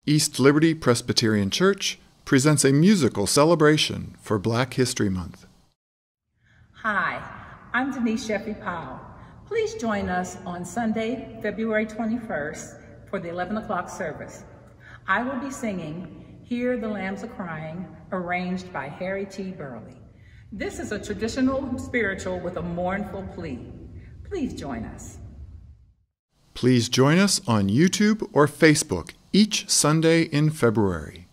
East Liberty Presbyterian Church presents a musical celebration for Black History Month. Hi, I'm Denise Sheffey-Powell. Please join us on Sunday, February 21st for the 11 o'clock service. I will be singing Hear the Lambs A-Cryin, arranged by Harry T. Burleigh. This is a traditional spiritual with a mournful plea. Please join us. Please join us on YouTube or Facebook each Sunday in February.